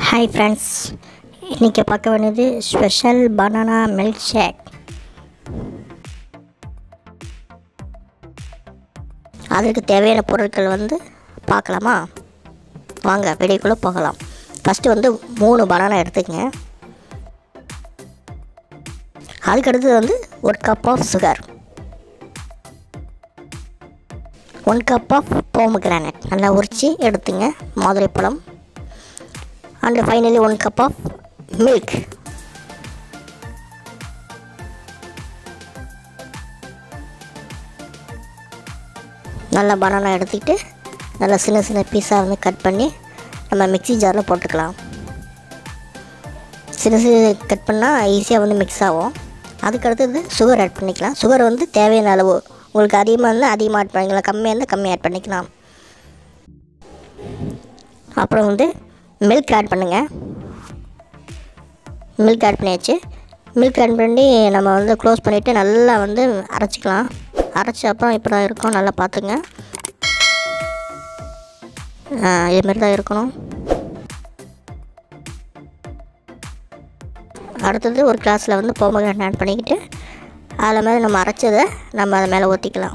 Hi friends, இன்றைக்கி பார்க்க வேண்டியது ஸ்பெஷல் பனானா மில்க் ஷேக். அதுக்கு தேவையான பொருட்கள் பார்க்கலாமா? வாங்க வீடியோக்குள்ளே போகலாம். ஃபஸ்ட்டு 3 பனானா எடுத்துக்கங்க. அதுக்கடுத்தது 1 cup of sugar, 1 cup of pomegranate நல்லா உரித்து எடுத்துங்க, மாதுளை பழம். And finally 1 cup of milk. நல்லா பனானா எடுத்துக்கிட்டு நல்லா சின்ன சின்ன பீஸாக கட் பண்ணி நம்ம மிக்ஸி ஜாரில் போட்டுக்கலாம். சின்ன சின்ன கட் பண்ணால் ஈஸியாக மிக்ஸ் ஆகும். அதுக்கடுத்தது சுகர் ஆட் பண்ணிக்கலாம். சுகர் தேவையான அளவு, உங்களுக்கு அதிகமாக இருந்தால் அதிகமாக ஆட் பண்ணிக்கலாம், கம்மியாக இருந்தால் கம்மியாக ஆட் பண்ணிக்கலாம். அப்புறம் மில்க் ஆட் பண்ணுங்கள். மில்க் ஆட் பண்ணியாச்சு. மில்க் ஆட் பண்ணி நம்ம க்ளோஸ் பண்ணிவிட்டு நல்லா அரைச்சிக்கலாம். அரைச்ச அப்புறம் இப்படி தான் இருக்கும், நல்லா பார்த்துங்க. இதுமாரி தான் இருக்கணும். அடுத்தது ஒரு கிளாஸில் போமக்ரானேட் ஆட் பண்ணிக்கிட்டு அதில் மேலே நம்ம அரைச்சதை நம்ம அதை மேலே ஊற்றிக்கலாம்.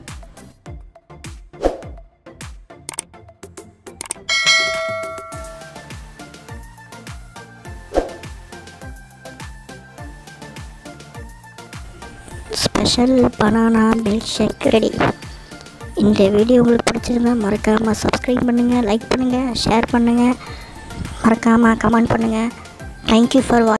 Special banana milk shake ready. இந்த வீடியோ உங்களுக்கு பிடிச்சிருந்தா மறக்காமல் சப்ஸ்கிரைப் பண்ணுங்கள், லைக் பண்ணுங்கள், ஷேர் பண்ணுங்கள், மறக்காமல் கமெண்ட் பண்ணுங்கள். தேங்க்யூ ஃபார் வாட்சிங்.